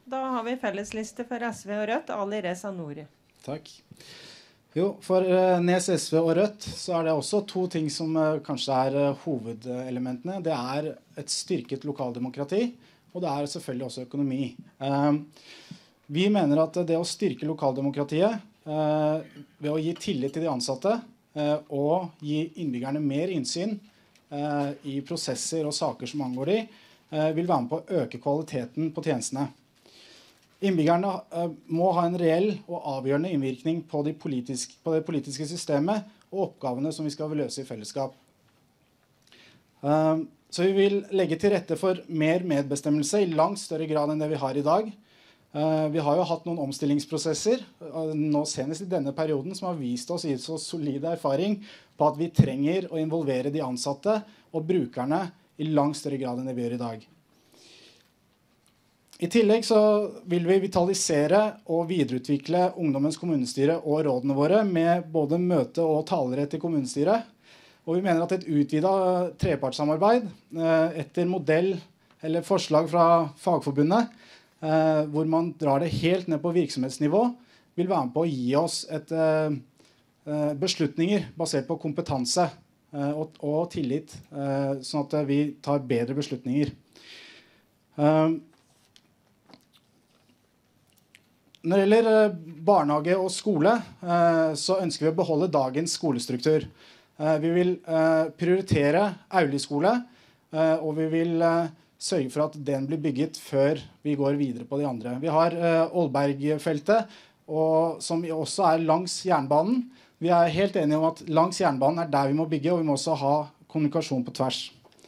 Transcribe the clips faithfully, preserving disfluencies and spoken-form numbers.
da har vi fellesliste for S V og Rødt. Ali Reza Nouri. Takk. Jo, for uh, Nes, S V og Rødt så er det også to ting som uh, kanskje er uh, hovedelementene. Det er et styrket lokaldemokrati, og det er selvfølgelig også økonomi. Uh, vi mener at det å styrke lokaldemokratiet uh, ved å gi tillit til de ansatte uh, og gi innbyggerne mer innsyn uh, i prosesser og saker som angår de, uh, vil være med på å øke kvaliteten på tjenestene. Innbyggerne uh, må ha en reell og avgjørende innvirkning på, de politisk, på det politiske systemet og oppgavene som vi skal løse i fellesskap. Uh, så vi vil legge til rette for mer medbestemmelse i langt større grad enn det vi har i dag. Uh, vi har jo hatt noen omstillingsprosesser, uh, nå senest i denne perioden, som har vist oss i så solide erfaring på at vi trenger å involvere de ansatte og brukerne i langt større grad enn det vi gjør i dag. I tillegg så vil vi vitalisere og videreutvikle ungdommens kommunestyre og rådene våre med både møte- og talerett i kommunestyret. Og vi mener at et utvidet trepartssamarbeid etter modell eller forslag fra Fagforbundet, hvor man drar det helt ned på virksomhetsnivå, vil være med på å gi oss et, beslutninger basert på kompetanse og, og tillit, sånn at vi tar bedre beslutninger. Når det gjelder barnehage og skole, så ønsker vi å beholde dagens skolestruktur. Vi vil prioritere Auli-skole, og vi vil sørge for at den blir bygget før vi går videre på de andre. Vi har Aalberg-feltet, som også er langs jernbanen. Vi er helt enige om at langs jernbanen er der vi må bygge, og vi må også ha kommunikasjon på tvers.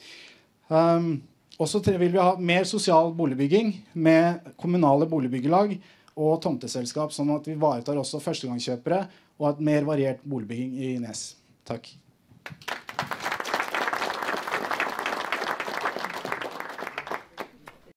Også vil vi ha mer sosial boligbygging med kommunale boligbyggelag, og tomteselskap, sånn at vi ivaretar også førstegangskjøpere og et mer variert boligbygging i Nes. Takk.